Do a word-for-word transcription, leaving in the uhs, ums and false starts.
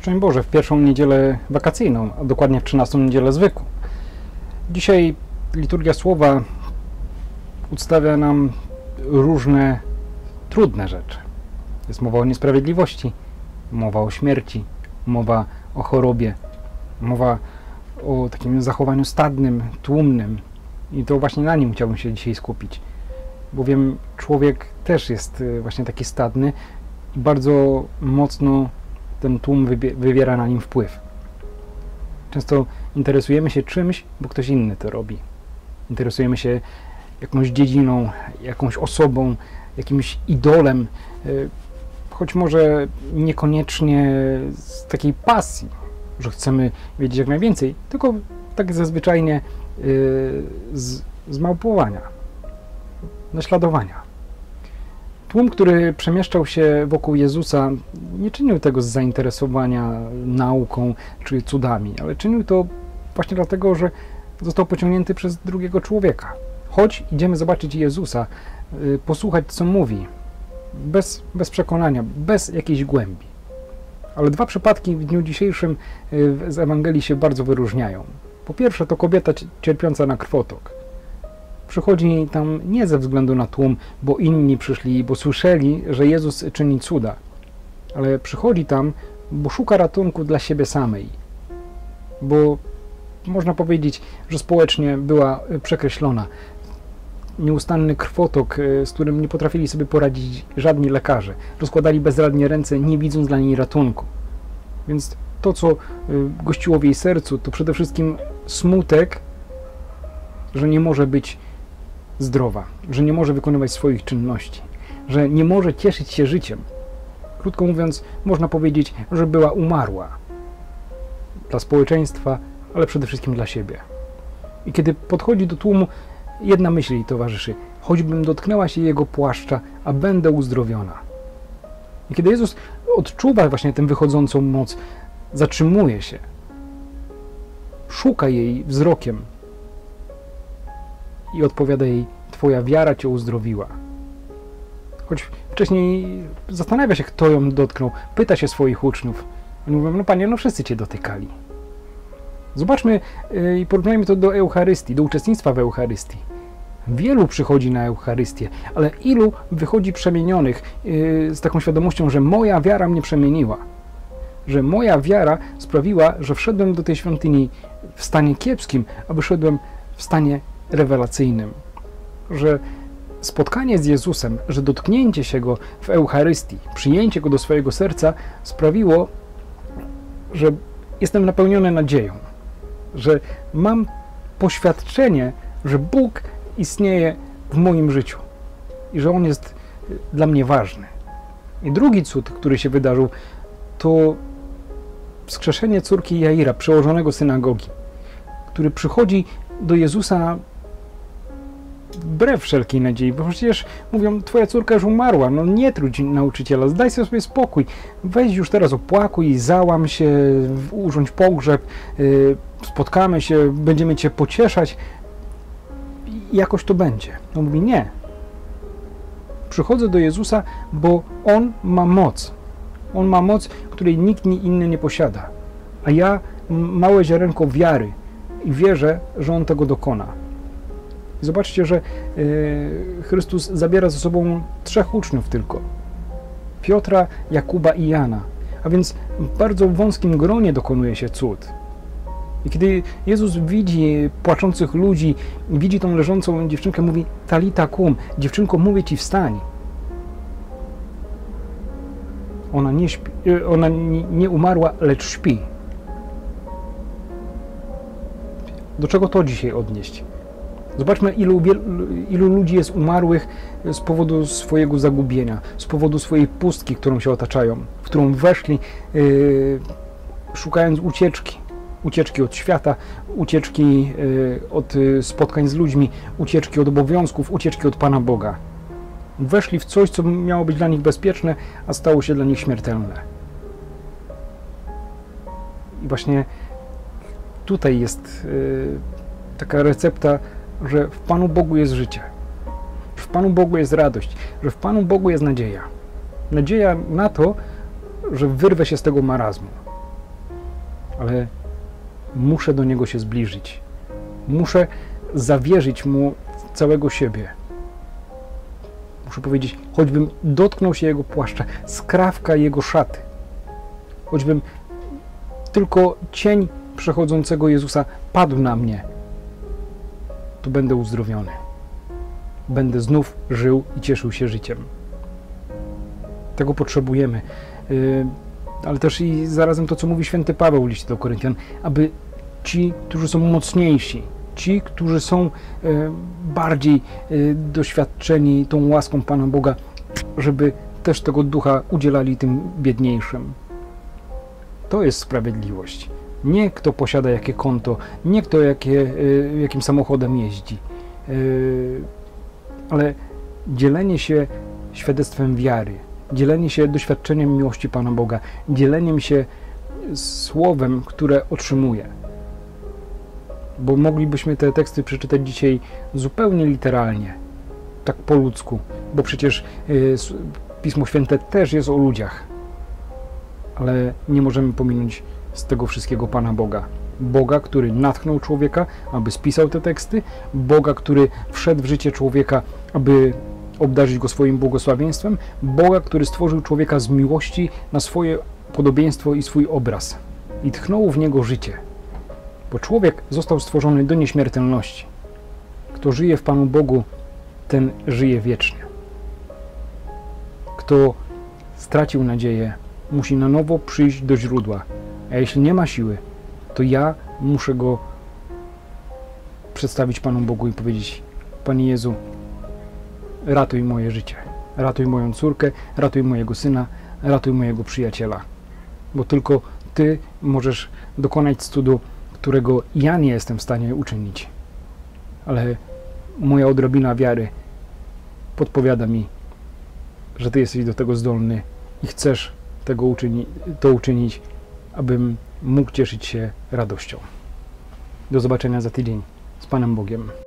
Szczęść Boże, w pierwszą niedzielę wakacyjną, a dokładnie w trzynastą niedzielę zwykłą. Dzisiaj liturgia słowa przedstawia nam różne trudne rzeczy. Jest mowa o niesprawiedliwości, mowa o śmierci, mowa o chorobie, mowa o takim zachowaniu stadnym, tłumnym. I to właśnie na nim chciałbym się dzisiaj skupić. Bowiem człowiek też jest właśnie taki stadny i bardzo mocno ten tłum wywiera na nim wpływ. Często interesujemy się czymś, bo ktoś inny to robi. Interesujemy się jakąś dziedziną, jakąś osobą, jakimś idolem, choć może niekoniecznie z takiej pasji, że chcemy wiedzieć jak najwięcej, tylko tak zazwyczajnie z, z małpowania, naśladowania. Tłum, który przemieszczał się wokół Jezusa, nie czynił tego z zainteresowania nauką czy cudami, ale czynił to właśnie dlatego, że został pociągnięty przez drugiego człowieka. Chodź, idziemy zobaczyć Jezusa, posłuchać, co mówi, bez, bez przekonania, bez jakiejś głębi. Ale dwa przypadki w dniu dzisiejszym z Ewangelii się bardzo wyróżniają. Po pierwsze, to kobieta cierpiąca na krwotok. Przychodzi tam nie ze względu na tłum, bo inni przyszli, bo słyszeli, że Jezus czyni cuda, ale przychodzi tam, bo szuka ratunku dla siebie samej, bo można powiedzieć, że społecznie była przekreślona. Nieustanny krwotok, z którym nie potrafili sobie poradzić żadni lekarze. Rozkładali bezradnie ręce, nie widząc dla niej ratunku. Więc to, co gościło w jej sercu, to przede wszystkim smutek, że nie może być zdrowa, że nie może wykonywać swoich czynności, że nie może cieszyć się życiem. Krótko mówiąc, można powiedzieć, że była umarła dla społeczeństwa, ale przede wszystkim dla siebie. I kiedy podchodzi do tłumu, jedna myśl jej towarzyszy: choćbym dotknęła się jego płaszcza, a będę uzdrowiona. I kiedy Jezus odczuwa właśnie tę wychodzącą moc, zatrzymuje się, szuka jej wzrokiem i odpowiada jej: twoja wiara cię uzdrowiła. Choć wcześniej zastanawia się, kto ją dotknął, pyta się swoich uczniów. Oni mówią: no Panie, no wszyscy cię dotykali. Zobaczmy i porównajmy to do Eucharystii, do uczestnictwa w Eucharystii. Wielu przychodzi na Eucharystię, ale ilu wychodzi przemienionych z taką świadomością, że moja wiara mnie przemieniła, że moja wiara sprawiła, że wszedłem do tej świątyni w stanie kiepskim, a wyszedłem w stanie rewelacyjnym, że spotkanie z Jezusem, że dotknięcie się Go w Eucharystii, przyjęcie Go do swojego serca sprawiło, że jestem napełniony nadzieją, że mam poświadczenie, że Bóg istnieje w moim życiu i że On jest dla mnie ważny. I drugi cud, który się wydarzył, to wskrzeszenie córki Jaira, przełożonego synagogi, który przychodzi do Jezusa wbrew wszelkiej nadziei, bo przecież mówią: twoja córka już umarła, no nie trudź nauczyciela, zdaj sobie spokój, weź już teraz opłakuj, załam się, urządź pogrzeb, yy, spotkamy się, będziemy cię pocieszać i jakoś to będzie. On mówi: nie. Przychodzę do Jezusa, bo On ma moc. On ma moc, której nikt inny nie posiada. A ja małe ziarenko wiary i wierzę, że On tego dokona. I zobaczcie, że yy, Chrystus zabiera ze sobą trzech uczniów tylko. Piotra, Jakuba i Jana. A więc w bardzo wąskim gronie dokonuje się cud. I kiedy Jezus widzi płaczących ludzi, widzi tą leżącą dziewczynkę, mówi: talita kum, dziewczynko, mówię ci, wstań. Ona nie śpi, ona nie umarła, lecz śpi. Do czego to dzisiaj odnieść? Zobaczmy, ilu, ilu ludzi jest umarłych z powodu swojego zagubienia, z powodu swojej pustki, którą się otaczają, w którą weszli, yy, szukając ucieczki. Ucieczki od świata, ucieczki yy, od yy, spotkań z ludźmi, ucieczki od obowiązków, ucieczki od Pana Boga. Weszli w coś, co miało być dla nich bezpieczne, a stało się dla nich śmiertelne. I właśnie tutaj jest yy, taka recepta, że w Panu Bogu jest życie, że w Panu Bogu jest radość, że w Panu Bogu jest nadzieja. Nadzieja na to, że wyrwę się z tego marazmu. ale muszę do Niego się zbliżyć. Muszę zawierzyć Mu całego siebie. Muszę powiedzieć, choćbym dotknął się Jego płaszcza, skrawka Jego szaty, choćbym tylko cień przechodzącego Jezusa padł na mnie, to będę uzdrowiony. Będę znów żył i cieszył się życiem. Tego potrzebujemy. Yy, ale też i zarazem to, co mówi święty Paweł w liście do Koryntian, aby ci, którzy są mocniejsi, ci, którzy są yy, bardziej yy, doświadczeni tą łaską Pana Boga, żeby też tego ducha udzielali tym biedniejszym. To jest sprawiedliwość. Nie kto posiada jakie konto, nie kto jakie, yy, jakim samochodem jeździ, yy, ale dzielenie się świadectwem wiary, dzielenie się doświadczeniem miłości Pana Boga, dzieleniem się słowem, które otrzymuję. Bo moglibyśmy te teksty przeczytać dzisiaj zupełnie literalnie, tak po ludzku, bo przecież y, Pismo Święte też jest o ludziach, ale nie możemy pominąć z tego wszystkiego Pana Boga. Boga, który natchnął człowieka, aby spisał te teksty, Boga, który wszedł w życie człowieka, aby obdarzyć go swoim błogosławieństwem, Boga, który stworzył człowieka z miłości na swoje podobieństwo i swój obraz i tchnął w niego życie. Bo człowiek został stworzony do nieśmiertelności. Kto żyje w Panu Bogu, ten żyje wiecznie. Kto stracił nadzieję, musi na nowo przyjść do źródła. A jeśli nie ma siły, to ja muszę go przedstawić Panu Bogu i powiedzieć: Panie Jezu, ratuj moje życie, ratuj moją córkę, ratuj mojego syna, ratuj mojego przyjaciela. Bo tylko Ty możesz dokonać cudu, którego ja nie jestem w stanie uczynić. Ale moja odrobina wiary podpowiada mi, że Ty jesteś do tego zdolny i chcesz tego uczyni, to uczynić, abym mógł cieszyć się radością. Do zobaczenia za tydzień. Z Panem Bogiem.